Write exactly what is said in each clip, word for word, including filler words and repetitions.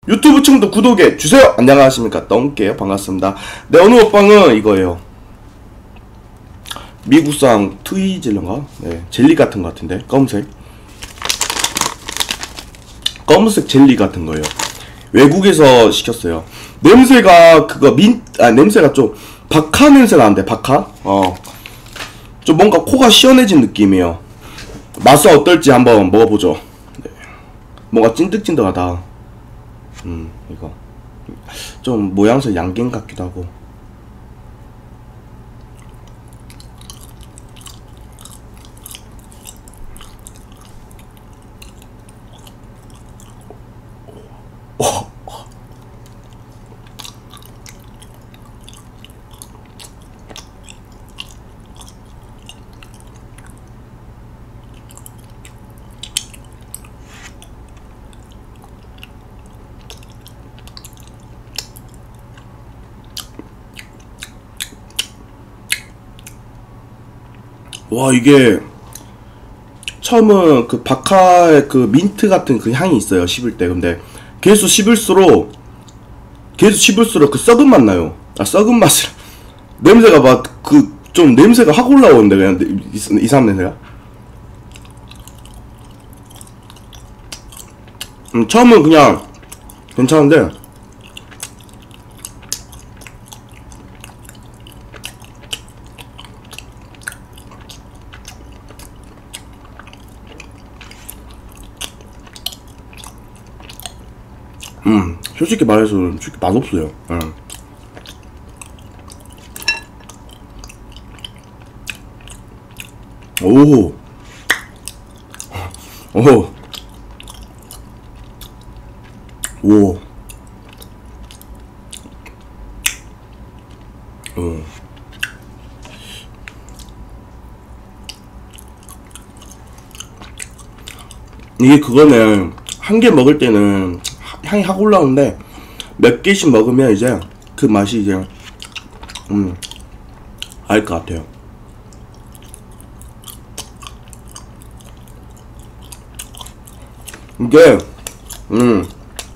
유튜브 친구도 구독해 주세요. 안녕하십니까, 떵게요. 반갑습니다. 네, 오늘 먹방은 이거예요. 미국산 트위즐런가? 네, 젤리 같은 것 같은데, 검은색 검은색 젤리 같은 거예요. 외국에서 시켰어요. 냄새가 그거 민, 아 냄새가 좀 박하 냄새가 나는데, 박하? 어, 좀 뭔가 코가 시원해진 느낌이에요. 맛은 어떨지 한번 먹어보죠. 네. 뭔가 찐득찐득하다. 음, 이거 좀 모양새 양갱 같기도 하고. 어. 와, 이게 처음은 그 바카의 그 민트 같은 그 향이 있어요, 씹을 때. 근데 계속 씹을수록 계속 씹을수록 그 썩은 맛 나요. 아, 썩은 맛을 냄새가 막 그 좀 냄새가 확 올라오는데, 그냥 이, 이상한 냄새가. 음, 처음은 그냥 괜찮은데 음, 솔직히 말해서 솔직히 맛없어요. 음. 오, 오, 오, 오. 이게 그거는 한 개 먹을 때는 향이 확 올라오는데 몇 개씩 먹으면 이제 그 맛이 이제 음, 알 것 같아요. 이게 음,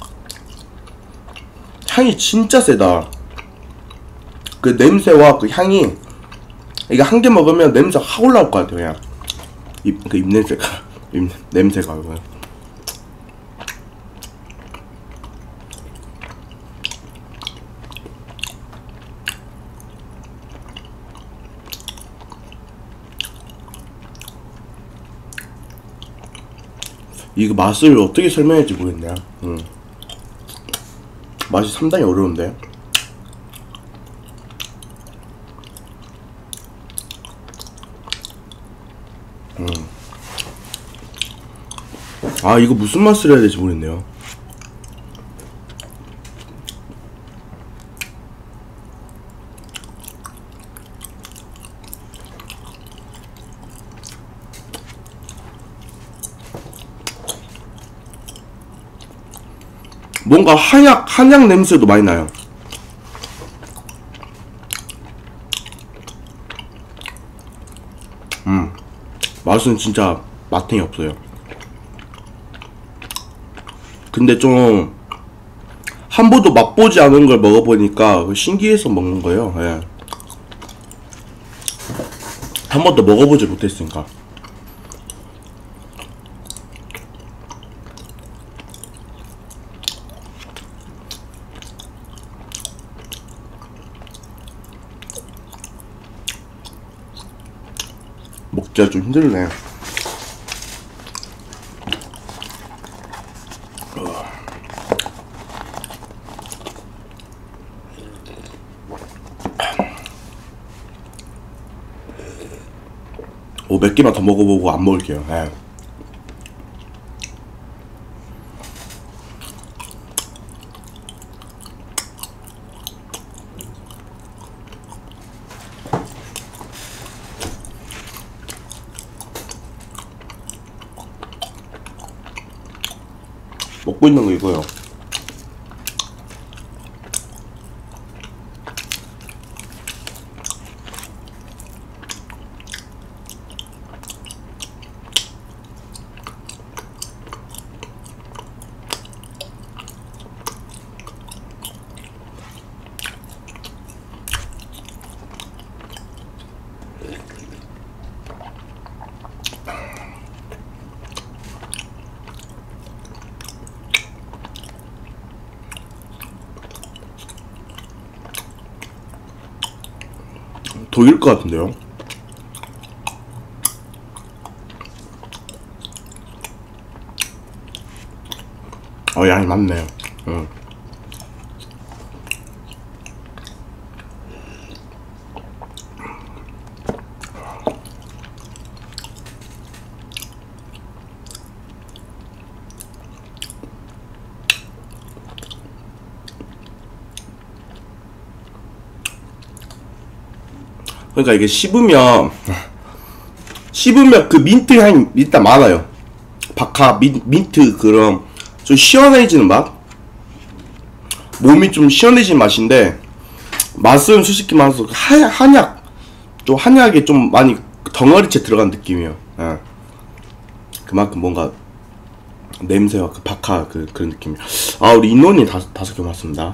향이 진짜 세다. 그 냄새와 그 향이, 이게 한 개 먹으면 냄새 확 올라올 것 같아요. 그냥 입, 그 입냄새가 입, 냄새가 그냥. 이거 맛을 어떻게 설명할지 모르겠네요. 음. 맛이 상당히 어려운데. 음. 아, 이거 무슨 맛을 해야 될지 모르겠네요. 뭔가 한약, 한약 냄새도 많이 나요. 음, 맛은 진짜 맛탱이 없어요. 근데 좀 한 번도 맛보지 않은 걸 먹어보니까 신기해서 먹는 거예요. 예. 한 번도 먹어보지 못했으니까. 먹기가 좀 힘들네. 오, 몇 개만 더 먹어보고 안 먹을게요. 예. 먹고 있는 거 이거요. 독일 것 같은데요. 어, 양이 많네요. 응. 그러니까 이게 씹으면 씹으면 그 민트 향이 일단 많아요. 바카 민, 민트 그런 좀 시원해지는 맛, 몸이 좀 시원해지는 맛인데 맛은 솔직히 말해서 하, 한약 또 한약에 좀 많이 덩어리째 들어간 느낌이에요. 예. 그만큼 뭔가 냄새와 그 바카 그 그런 느낌. 아, 우리 인원이 다섯 다섯 개 맞습니다.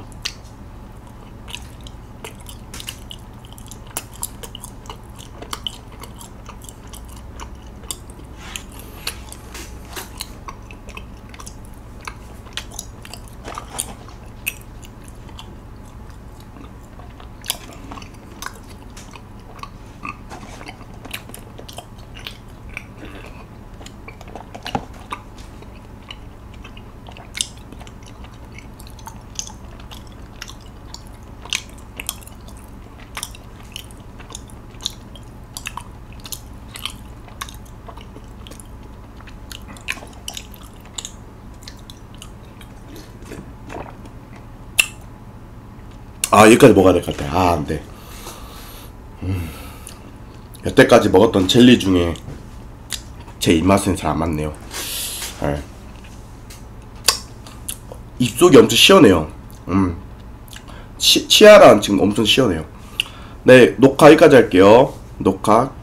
아, 여기까지 먹어야 될 것 같아. 아, 안돼. 음. 여태까지 먹었던 젤리 중에 제 입맛은 잘 안 맞네요. 네. 입속이 엄청 시원해요. 음. 치, 치아랑 지금 엄청 시원해요. 네, 녹화 여기까지 할게요. 녹화